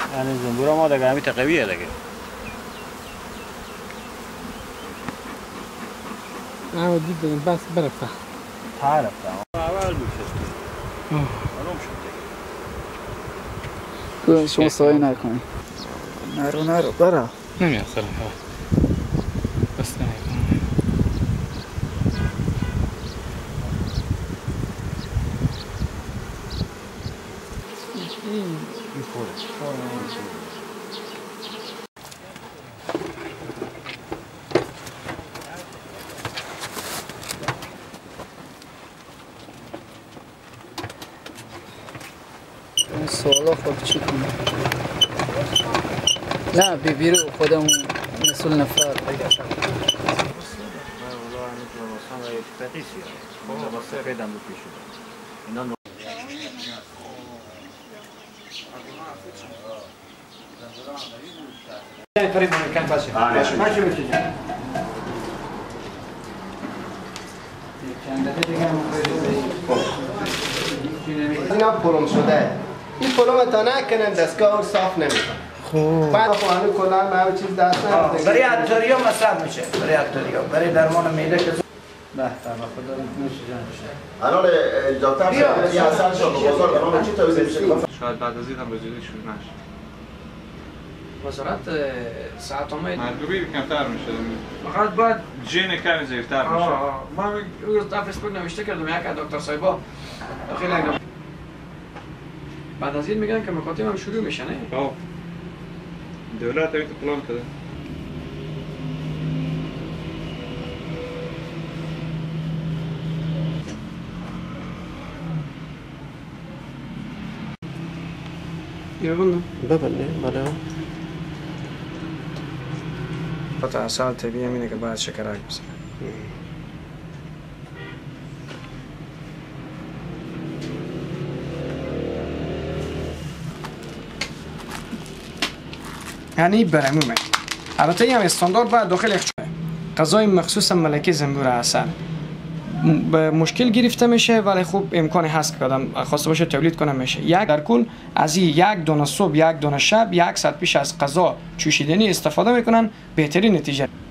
یعنی زنبورا ما دیگه همیت قویه دیگه. دیدم بس برفته. رفته. اول بود شد. آروم شد دیگه. شما سایه نکنید. نرو برا. نمیاد خیلی. بس نمیاد. سوالا خود چی کنم؟ نه بیرو خودم مسئول نفر اینا پلم شده این پلم تا نکنن دستگاه صاف نمیکنن بعد خواهنی کلان به همه چیز دست نمیده برای اتاریا مصرف میشه برای اتاریا برای درمان معده که بهتر و خدا نوش جانشه. الان دکتر یه اثر شد بزرگ الان چی توضیح میشه؟ شاید بعد از این هم رجوعی شروع نشه. وزارت ساعت اومد مردوبی کمتر میشه. فقط باید جین کمی زیرتر میشه. من روز تا فیسبوک نوشته کردم یک دکتر صاحبا خیلی بعد از این میگن که مکاتب هم شروع میشه نه؟ دولت همین پلان کرده. ببینه بله قطع اصال طبیعی همینه که باید شکرک بسید یعنی برمومه البته این هم استاندارد باید داخل اخچه غذای مخصوص ملکه زنبور عسل به مشکل گرفته میشه ولی خوب امکانی هست که آدم خواسته باشه تولید کنه میشه یک در کل از این یک دانه صبح یک دانه شب 100 پیش از غذا چوشیدنی استفاده میکنن بهترین نتیجه